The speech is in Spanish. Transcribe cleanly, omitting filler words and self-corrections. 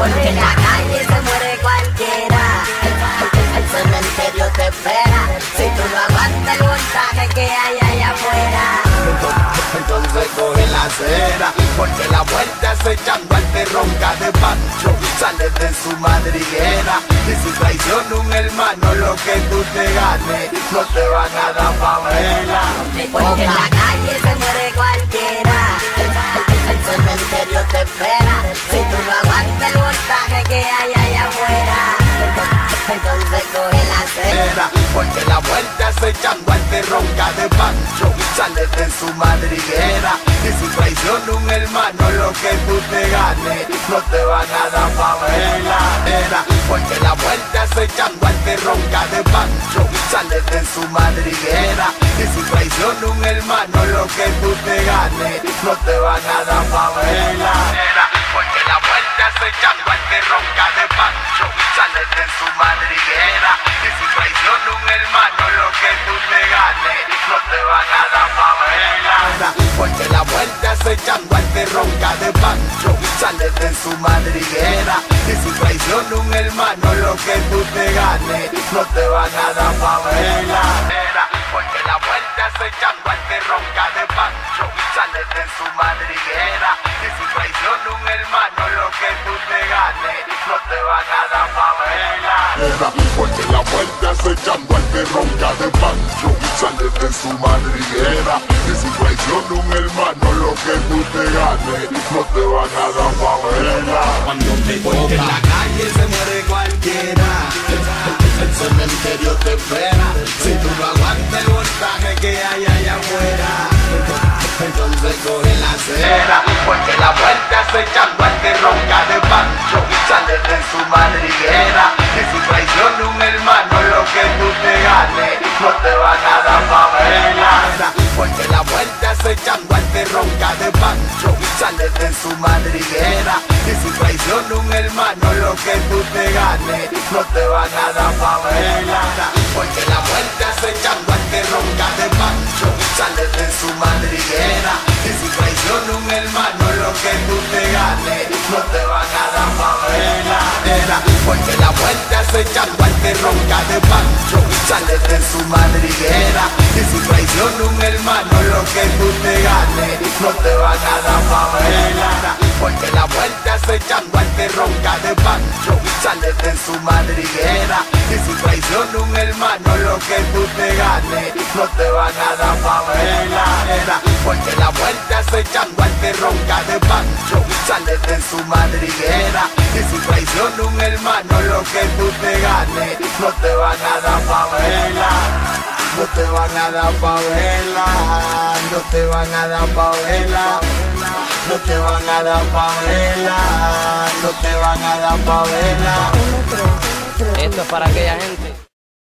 porque en la calle se muere cualquiera. El cementerio te espera, si tú no aguantas el voltaje que hay allá afuera. Entonces coge la acera, porque la vuelta acechando al que ronca de Pancho sale de su madriguera. Y si traiciona un hermano, lo que tú te ganes no te van a dar favela. Porque en la calle se muere cualquiera. El cementerio te espera, si tú no aguantas el voltaje que hay allá afuera. Entonces coge la acera, porque la vuelta acechando al que ronca de Pancho sale de su madriguera. Y si traiciona un hermano, lo que tú te ganes no te van a dar favela. Porque la vuelta acechando al que ronca de Pancho sale de su madriguera. Y si traiciona un hermano, lo que tú te ganes no te van a dar favela. Porque la vuelta acechando al que ronca de Pancho sale de su madriguera. Y si traiciona un hermano, lo que tú te ganes no te van a dar favela. Porque la vuelta acechando al que ronca de Pancho sale de su madriguera. Y si traiciona un hermano, lo que tú te ganes no te van a dar favela. Porque la vuelta acechando al que ronca de Pancho sale de su madriguera. Y si traiciona un hermano, lo que tú te ganes no te van a dar favela. Porque la vuelta acechando al que ronca de Pancho sale de su madriguera. Y si traiciona un hermano, lo que tú te ganes no te van a dar favela. Cuando te porque en la calle se muere cualquiera. El cementerio te espera, si tú no aguantas el voltaje que hay allá afuera. Entonces coge la acera, porque la vuelta acechando al que ronca de Pancho sale de su madriguera. Y si traiciona un hermano, lo que tú te ganes no te van a dar favela. Porque la vuelta acechando al que ronca de Pancho sale de su madriguera. Y si traiciona un hermano, lo que tú te ganes no te van a dar favela. Porque la vuelta acechando al que ronca de Pancho sale de su madriguera. Y si traiciona un hermano, lo que tú te ganes no te van a dar favela. Porque la vuelta acechando al que ronca de Pancho sale de su madriguera. Y si traiciona un hermano, lo que tú te ganes no te van a dar favela. Porque la vuelta acechando al que ronca de Pancho sale de su madriguera. Y si traiciona un hermano, lo que tú te ganes no te van a dar favela. Porque la vuelta acechando al que ronca de Pancho sale de su madriguera. Y si traiciona un hermano, lo que tú te ganes no te van a dar favela. No te van a dar favela, no te van a dar favela, no te van a dar favela, no te van a dar favela. Esto es para aquella gente